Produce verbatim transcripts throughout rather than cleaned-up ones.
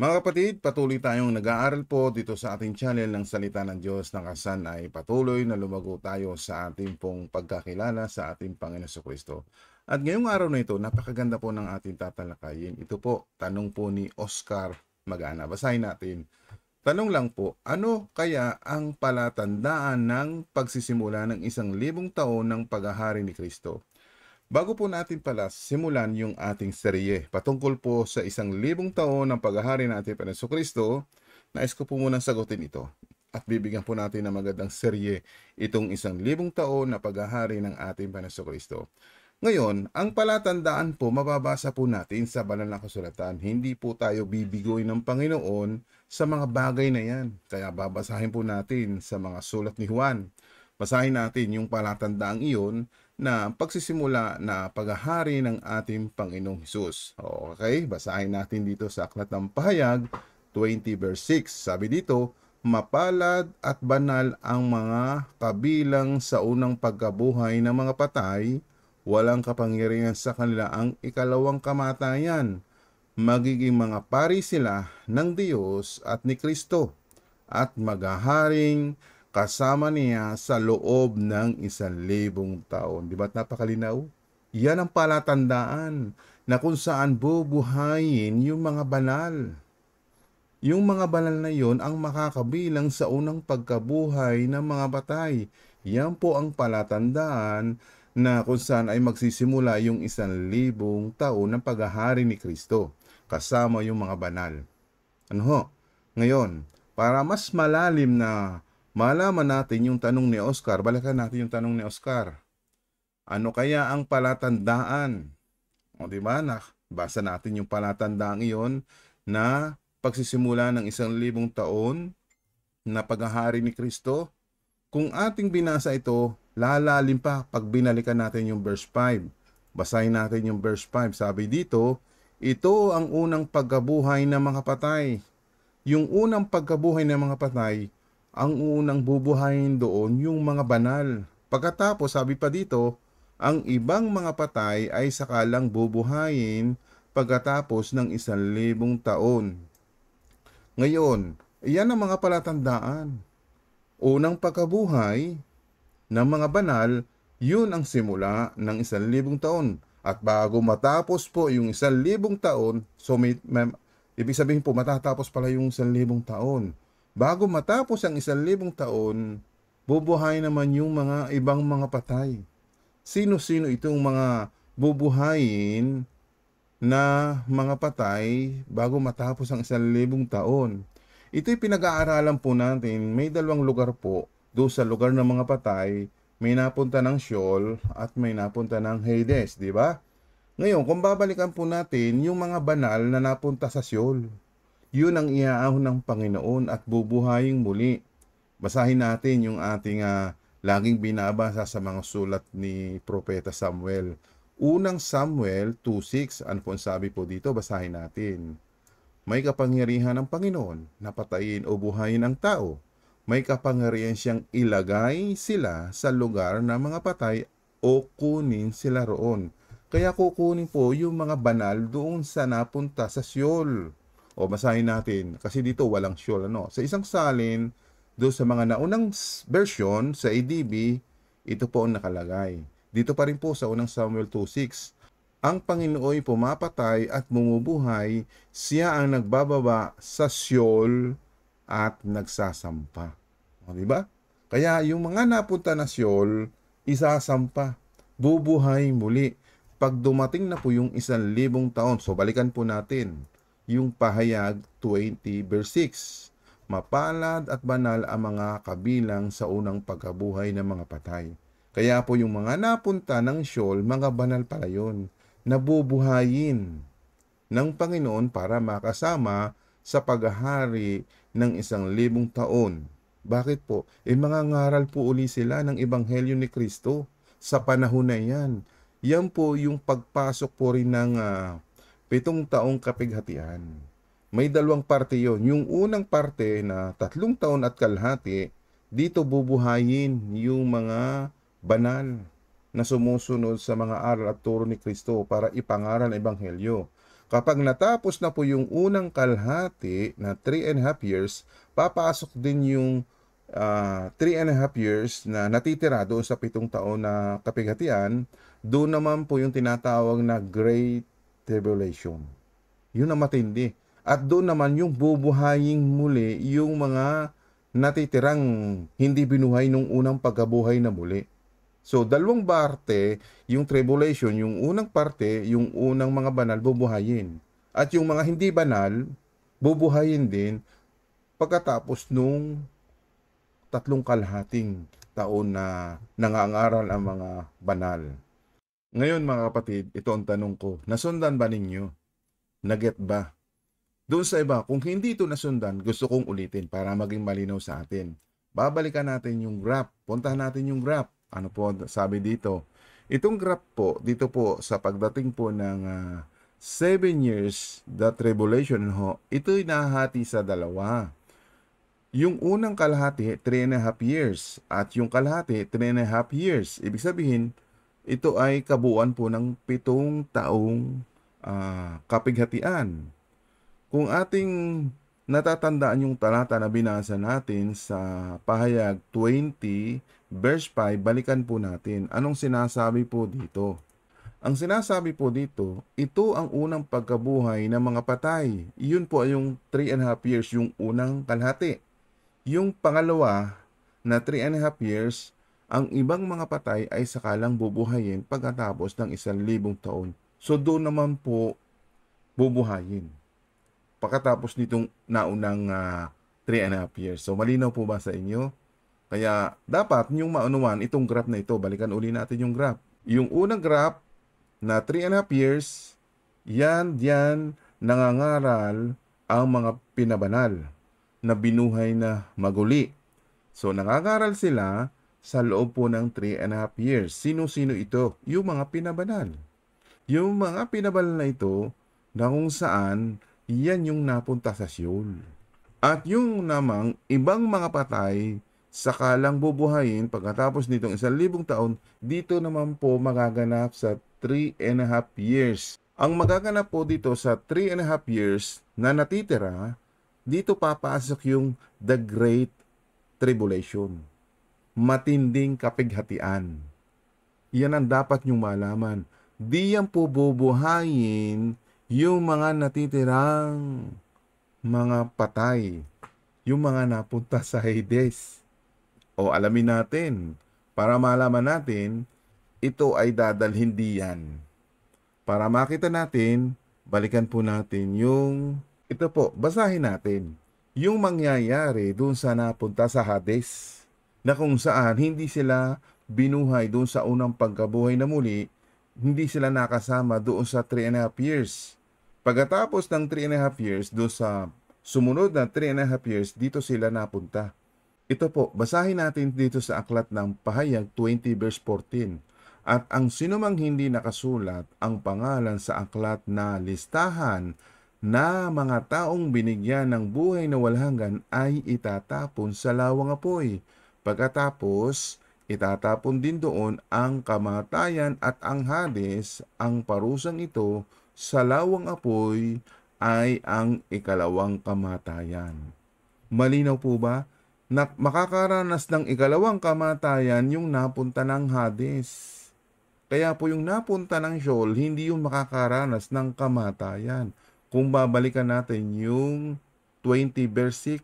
Mga kapatid, patuloy tayong nag-aaral po dito sa ating channel ng Salita ng Diyos na kasan ay patuloy na lumago tayo sa ating pong pagkakilala sa ating Panginoon Jesucristo. At ngayong araw na ito, napakaganda po ng ating tatalakayin. Ito po, tanong po ni Oscar Magana. Basahin natin. Tanong lang po, ano kaya ang palatandaan ng pagsisimula ng isang libong taon ng paghahari ni Kristo? Bago po natin pala simulan yung ating serye patungkol po sa isang libong taon ng paghahari ng ating Panginoon Kristo, nais ko po munang sagutin ito at bibigyan po natin ng magandang serye itong isang libong taon na paghahari ng ating Panginoon Kristo. Ngayon, ang palatandaan po mababasa po natin sa banal na kasulatan. Hindi po tayo bibigoy ng Panginoon sa mga bagay na yan. Kaya babasahin po natin sa mga sulat ni Juan. Basahin natin yung palatandaang iyon na pagsisimula na paghahari ng ating Panginoong Hesus. Okay, basahin natin dito sa Aklat ng Pahayag twenty verse six. Sabi dito, mapalad at banal ang mga kabilang sa unang pagkabuhay ng mga patay, walang kapangyarihan sa kanila ang ikalawang kamatayan. Magiging mga pari sila ng Diyos at ni Kristo at maghaharing kasama niya sa loob ng isang libong taon. Di ba't napakalinaw? Yan ang palatandaan na kung saan bubuhayin yung mga banal. Yung mga banal na yon ang makakabilang sa unang pagkabuhay ng mga patay. Yan po ang palatandaan na kung saan ay magsisimula yung isang libong taon ng paghahari ni Kristo kasama yung mga banal. Ano ho? Ngayon, para mas malalim na malaman natin yung tanong ni Oscar, balikan natin yung tanong ni Oscar. Ano kaya ang palatandaan? O di ba, basa natin yung palatandaan iyon na pagsisimula ng isang libong taon na paghahari ni Kristo. Kung ating binasa ito, lalalim pa pag binalikan natin yung verse five. Basahin natin yung verse five. Sabi dito, ito ang unang pagkabuhay ng mga patay. Yung unang pagkabuhay ng mga patay, ang unang bubuhayin doon yung mga banal. Pagkatapos, sabi pa dito, ang ibang mga patay ay sakalang bubuhayin pagkatapos ng isang libong taon. Ngayon, iyan ang mga palatandaan. Unang pagkabuhay ng mga banal, yun ang simula ng isang libong taon. At bago matapos po yung isang libong taon, so may, may, ibig sabihin po matatapos pala yung isang libong taon. Bago matapos ang isang libong taon, bubuhay naman yung mga ibang mga patay. Sino-sino itong mga bubuhayin na mga patay bago matapos ang isang libong taon? Ito'y pinag-aaralan po natin. May dalawang lugar po. Doon sa lugar ng mga patay, may napunta ng Sheol at may napunta ng Hades, di ba? Ngayon, kung babalikan po natin yung mga banal na napunta sa Sheol, yun ang iaahon ng Panginoon at bubuhayin muli. Basahin natin yung ating uh, laging binabasa sa mga sulat ni Propeta Samuel. Unang Samuel two six, ano po ang sabi po dito? Basahin natin. May kapangyarihan ng Panginoon na patayin o buhayin ang tao. May kapangyarihan siyang ilagay sila sa lugar ng mga patay o kunin sila roon. Kaya kukunin po yung mga banal doon sa napunta sa Sheol. O basahin natin, kasi dito walang Sheol. Ano? Sa isang salin, doon sa mga naunang version sa A D B, ito po ang nakalagay. Dito pa rin po sa unang Samuel two six. Ang Panginooy pumapatay at bumubuhay, siya ang nagbababa sa Sheol at nagsasampa. O, diba? Kaya yung mga napunta na Sheol, isasampa, bubuhay muli. Pag dumating na po yung isang libong taon, so balikan po natin yung Pahayag twenty verse six. Mapalad at banal ang mga kabilang sa unang pagkabuhay ng mga patay. Kaya po yung mga napunta ng Sheol, mga banal pala yun, nabubuhayin ng Panginoon para makasama sa paghahari ng isang libong taon. Bakit po? E mga ngaral po uli sila ng Ebanghelyo ni Kristo sa panahon na yan. Yan po yung pagpasok po rin ng uh, pitong taong kapighatian. May dalawang parte yon. Yung unang parte na tatlong taon at kalahati, dito bubuhayin yung mga banal na sumusunod sa mga aral at turo ni Kristo para ipangaral ang Ebanghelyo. Kapag natapos na po yung unang kalahati na three and a half years, papasok din yung ah, three and a half years na natitira doon sa pitong taon na kapighatian. Doon naman po yung tinatawag na Great Tribulation. Yun ang matindi. At doon naman yung bubuhayin muli yung mga natitirang hindi binuhay nung unang pagkabuhay na muli. So, dalawang parte, yung tribulation, yung unang parte, yung unang mga banal, bubuhayin. At yung mga hindi banal, bubuhayin din pagkatapos nung tatlong kalahating taon na nangangaral ang mga banal. Ngayon mga kapatid, ito ang tanong ko, nasundan ba ninyo? Naget ba? Doon sa iba, kung hindi ito nasundan, gusto kong ulitin para maging malinaw sa atin. Babalikan natin yung graph. Puntahan natin yung graph. Ano po sabi dito? Itong graph po, dito po sa pagdating po ng uh, seven years, the tribulation ho, ito'y nahati sa dalawa. Yung unang kalahati, three and a half years. At yung kalahati, three and a half years. Ibig sabihin, ito ay kabuuan po ng pitong taong uh, kapighatian. Kung ating natatandaan yung talata na binasa natin sa pahayag twenty, verse five, balikan po natin. Anong sinasabi po dito? Ang sinasabi po dito, ito ang unang pagkabuhay ng mga patay. Yun po ay yung three and a half years, yung unang kalahati. Yung pangalawa na three and a half years, ang ibang mga patay ay sakalang bubuhayin pagkatapos ng isang libong taon. So doon naman po bubuhayin pagkatapos nitong naunang uh, three and a half years. So malinaw po ba sa inyo? Kaya dapat yung maunuan itong graph na ito. Balikan uli natin yung graph. Yung unang graph na three and a half years, yan, yan, nangangaral ang mga pinabanal na binuhay na maguli. So nangangaral sila sa loob po ng three and a half years. Sino-sino ito? Yung mga pinabanal. Yung mga pinabanal na ito na kung saan yan yung napunta sa Sheol. At yung namang ibang mga patay sakalang bubuhayin pagkatapos nitong isang libong taon, dito naman po magaganap sa three and a half years. Ang magaganap po dito sa three and a half years na natitira, dito papasok yung the Great Tribulation. Matinding kapighatian. Yan ang dapat nyong malaman. Di yan po bubuhayin yung mga natitirang mga patay, yung mga napunta sa Hades. O alamin natin, para malaman natin, ito ay dadalhin diyan. Para makita natin, balikan po natin yung, ito po, basahin natin, yung mangyayari dun sa napunta sa Hades, na kung saan hindi sila binuhay dun sa unang pagkabuhay na muli, hindi sila nakasama doon sa three and a half years. Pagkatapos ng three and a half years, doon sa sumunod na three and a half years, dito sila napunta. Ito po, basahin natin dito sa aklat ng pahayag twenty verse fourteen. At ang sinumang hindi nakasulat ang pangalan sa aklat na listahan na mga taong binigyan ng buhay na walhanggan ay itatapon sa lawang apoy. Pagkatapos, itatapon din doon ang kamatayan at ang Hades. Ang parusang ito sa lawang apoy ay ang ikalawang kamatayan. Malinaw po ba? Na makakaranas ng ikalawang kamatayan yung napunta ng Hades. Kaya po yung napunta ng Sheol, hindi yung makakaranas ng kamatayan. Kung babalikan natin yung twenty verse six,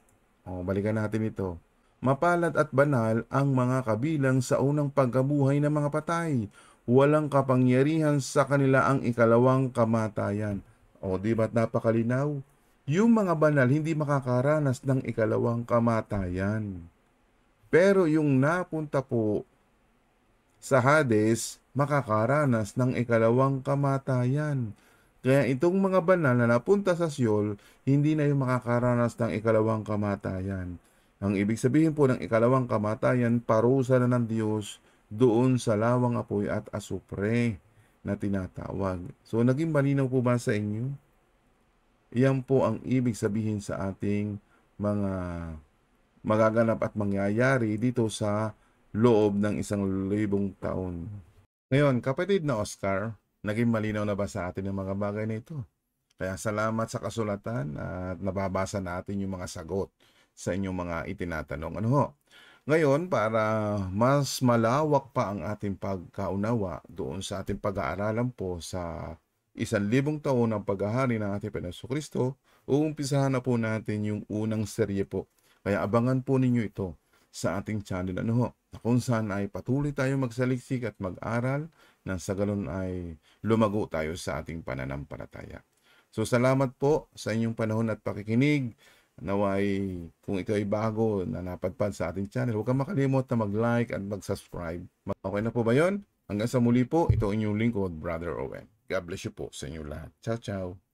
o balikan natin ito. Mapalad at banal ang mga kabilang sa unang pagkabuhay ng mga patay. Walang kapangyarihan sa kanila ang ikalawang kamatayan. O di ba't napakalinaw? Yung mga banal hindi makakaranas ng ikalawang kamatayan. Pero yung napunta po sa Hades, makakaranas ng ikalawang kamatayan. Kaya itong mga banal na napunta sa Sheol, hindi na yung makakaranas ng ikalawang kamatayan. Ang ibig sabihin po ng ikalawang kamatayan, parusa na ng Diyos doon sa lawang apoy at asupre na tinatawag. So, naging malinaw po ba sa inyo? Iyan po ang ibig sabihin sa ating mga magaganap at mangyayari dito sa loob ng isang libong taon. Ngayon, kapatid na Oscar, Naging malinaw na ba sa atin ang mga bagay na ito? Kaya salamat sa kasulatan at nababasa natin yung mga sagot sa inyong mga itinatanong. Ano ho? Ngayon, para mas malawak pa ang ating pagkaunawa doon sa ating pag-aaralan po sa isang libong taon ng paghahari ng ating Panginoon Kristo, uumpisahan na po natin yung unang serye po. Kaya abangan po ninyo ito sa ating channel. Ano ho? Kung saan ay patuloy tayong magsaliksik at mag-aral nang sa ganun ay lumago tayo sa ating pananampalataya. So salamat po sa inyong panahon at pakikinig. Naway kung ikaw ay bago na napadpad sa ating channel, huwag kang makalimot na mag-like at mag-subscribe. Okay na po ba yon? Hanggang sa muli po, ito ang inyong lingkod, Brother Owen. God bless you po sa inyong lahat. Ciao, ciao.